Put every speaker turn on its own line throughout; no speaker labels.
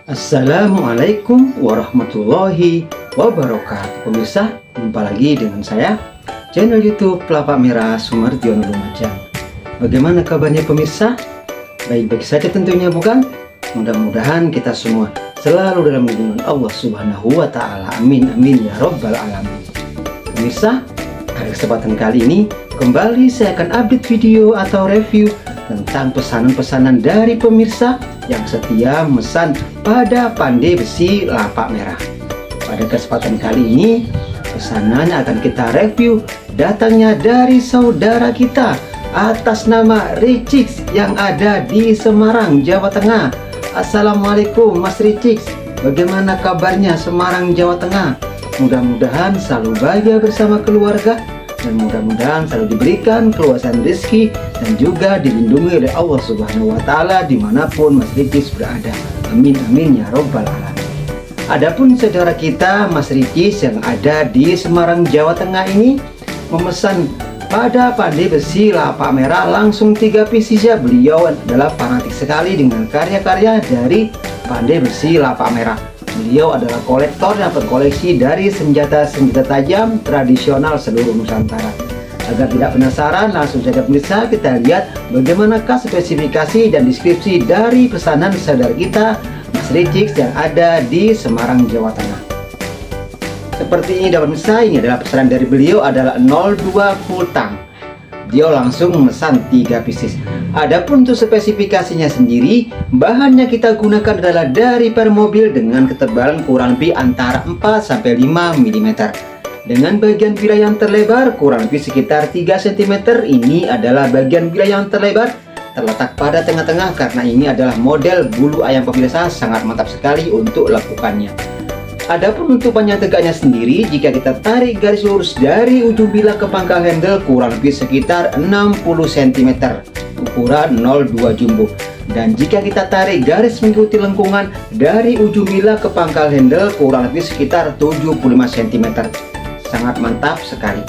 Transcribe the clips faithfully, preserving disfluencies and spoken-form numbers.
Assalamualaikum warahmatullahi wabarakatuh. Pemirsa, jumpa lagi dengan saya, channel YouTube Pelapak Merah Sumarjono Lumajang. Bagaimana kabarnya pemirsa? Baik-baik saja tentunya, bukan? Mudah-mudahan kita semua selalu dalam lindungan Allah Subhanahu wa Ta'ala. Amin amin ya Rabbal alamin. Pemirsa, pada kesempatan kali ini kembali saya akan update video atau review tentang pesanan-pesanan dari pemirsa yang setia memesan pada pandai besi lapak merah. Pada kesempatan kali ini pesanan akan kita review datangnya dari saudara kita atas nama Ricix yang ada di Semarang, Jawa Tengah. Assalamualaikum Mas Ricix, bagaimana kabarnya Semarang, Jawa Tengah? Mudah-mudahan selalu bahagia bersama keluarga dan mudah-mudahan selalu diberikan keluasan rezeki dan juga dilindungi oleh Allah Subhanahu wa Ta'ala dimanapun Mas Ricix berada. Amin amin ya Rabbal alamin. Adapun saudara kita Mas Ricix yang ada di Semarang, Jawa Tengah ini memesan pada pandai besi lapak merah langsung tiga pieces ya. Beliau adalah fanatik sekali dengan karya-karya dari pandai besi lapak merah. Beliau adalah kolektor yang berkoleksi dari senjata-senjata tajam tradisional seluruh Nusantara. Agar tidak penasaran, langsung saja pemirsa kita lihat bagaimanakah spesifikasi dan deskripsi dari pesanan saudara kita Mas Ricix yang ada di Semarang, Jawa Tengah. Seperti ini dapat pemirsa, ini adalah pesanan dari beliau adalah nol dua full tank. Dia langsung memesan tiga pieces. Adapun untuk spesifikasinya sendiri, bahannya kita gunakan adalah dari permobil dengan ketebalan kurang lebih antara empat sampai lima milimeter. Dengan bagian bila yang terlebar kurang lebih sekitar tiga sentimeter. Ini adalah bagian bila yang terlebar terletak pada tengah-tengah karena ini adalah model bulu ayam pemirsa, sangat mantap sekali untuk lekukannya. Adapun untuk panjang tegaknya sendiri, jika kita tarik garis lurus dari ujung bila ke pangkal handle kurang lebih sekitar enam puluh sentimeter, ukuran nol dua jumbo. Dan jika kita tarik garis mengikuti lengkungan dari ujung bila ke pangkal handle kurang lebih sekitar tujuh puluh lima sentimeter. Sangat mantap sekali.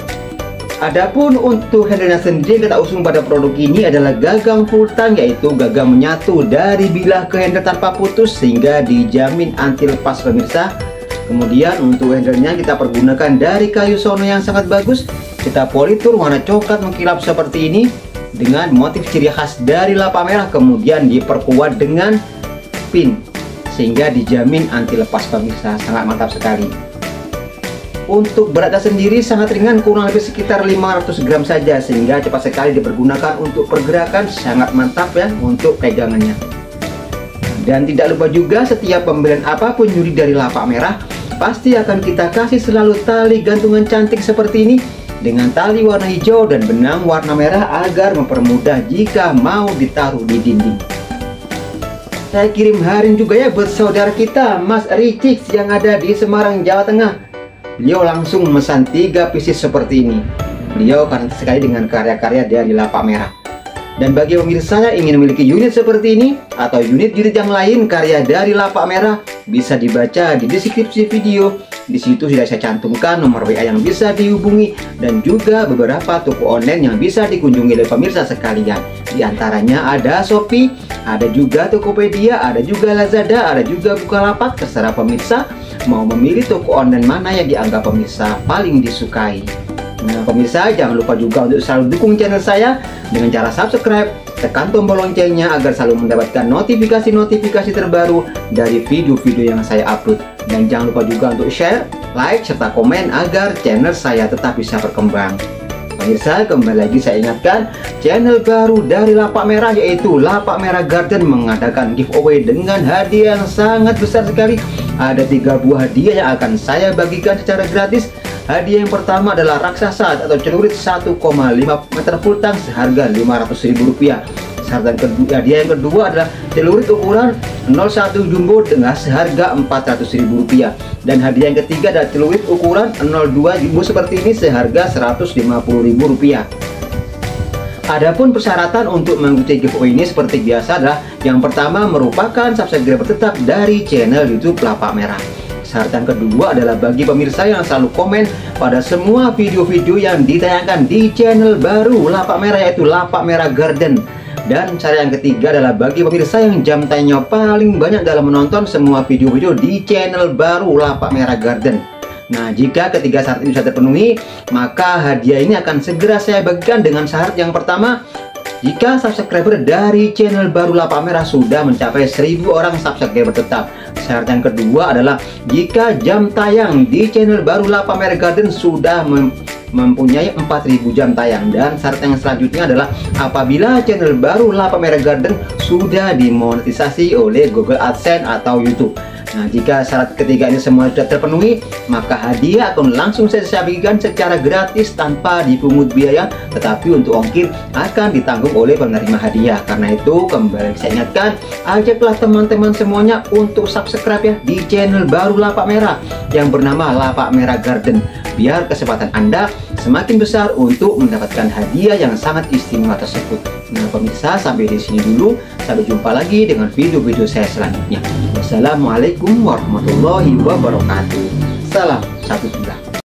Adapun untuk handle-nya sendiri kita usung pada produk ini adalah gagang full tank, yaitu gagang menyatu dari bila ke handle tanpa putus sehingga dijamin anti lepas pemirsa. Kemudian untuk handle-nya kita pergunakan dari kayu sono yang sangat bagus. Kita politur warna coklat mengkilap seperti ini dengan motif ciri khas dari lapak merah, kemudian diperkuat dengan pin sehingga dijamin anti lepas pemirsa. Sangat mantap sekali. Untuk beratnya sendiri sangat ringan, kurang lebih sekitar lima ratus gram saja sehingga cepat sekali dipergunakan untuk pergerakan. Sangat mantap ya untuk pegangannya. Dan tidak lupa juga setiap pembelian apapun nyuri dari lapak merah pasti akan kita kasih selalu tali gantungan cantik seperti ini dengan tali warna hijau dan benang warna merah agar mempermudah jika mau ditaruh di dinding. Saya kirim harin juga ya buat saudara kita Mas Ricix yang ada di Semarang, Jawa Tengah. Beliau langsung memesan tiga pieces seperti ini. Beliau fanatik sekali dengan karya-karya dari lapak merah. Dan bagi pemirsa yang ingin memiliki unit seperti ini atau unit-unit yang lain karya dari lapak merah, bisa dibaca di deskripsi video. Di situ sudah saya cantumkan nomor W A yang bisa dihubungi dan juga beberapa toko online yang bisa dikunjungi oleh pemirsa sekalian. Di antaranya ada Shopee, ada juga Tokopedia, ada juga Lazada, ada juga Bukalapak. Terserah pemirsa mau memilih toko online mana yang dianggap pemirsa paling disukai. Nah pemirsa, jangan lupa juga untuk selalu dukung channel saya dengan cara subscribe, tekan tombol loncengnya agar selalu mendapatkan notifikasi-notifikasi terbaru dari video-video yang saya upload. Dan jangan lupa juga untuk share, like, serta komen agar channel saya tetap bisa berkembang. Pemirsa, kembali lagi saya ingatkan, channel baru dari lapak merah yaitu Lapak Merah Garden mengadakan giveaway dengan hadiah yang sangat besar sekali. Ada tiga buah hadiah yang akan saya bagikan secara gratis. Hadiah yang pertama adalah raksasa atau celurit satu koma lima meter full tank seharga lima ratus ribu rupiah. Dan kedua, hadiah yang kedua adalah celurit ukuran nol satu jumbo dengan seharga empat ratus ribu rupiah. Dan hadiah yang ketiga adalah celurit ukuran nol dua jumbo seperti ini seharga seratus lima puluh ribu rupiah. Adapun persyaratan untuk mengikuti giveaway ini seperti biasa adalah yang pertama merupakan subscriber tetap dari channel YouTube Lapak Merah. Syarat yang kedua adalah bagi pemirsa yang selalu komen pada semua video-video yang ditayangkan di channel baru Lapak Merah yaitu Lapak Merah Garden. Dan cara yang ketiga adalah bagi pemirsa yang jam tayangnya paling banyak dalam menonton semua video-video di channel baru Lapak Merah Garden. Nah, jika ketiga syarat ini sudah terpenuhi, maka hadiah ini akan segera saya bagikan dengan syarat yang pertama. Jika subscriber dari channel baru Lapak Merah sudah mencapai seribu orang subscriber tetap. Syarat yang kedua adalah jika jam tayang di channel baru Lapak Merah Garden sudah mem mempunyai empat ribu jam tayang. Dan syarat yang selanjutnya adalah apabila channel baru Lapak Merah Garden sudah dimonetisasi oleh Google AdSense atau YouTube. Nah, jika syarat ketiga ini semua sudah terpenuhi, maka hadiah akan langsung saya bagikan secara gratis tanpa dipungut biaya, tetapi untuk ongkir akan ditanggung oleh penerima hadiah. Karena itu, kembali saya ingatkan, ajaklah teman-teman semuanya untuk subscribe ya di channel baru Lapak Merah yang bernama Lapak Merah Garden, biar kesempatan Anda semakin besar untuk mendapatkan hadiah yang sangat istimewa tersebut. Nah, pemirsa, sampai di sini dulu. Sampai jumpa lagi dengan video-video saya selanjutnya. Wassalamualaikum warahmatullahi wabarakatuh. Salam satu sunnah.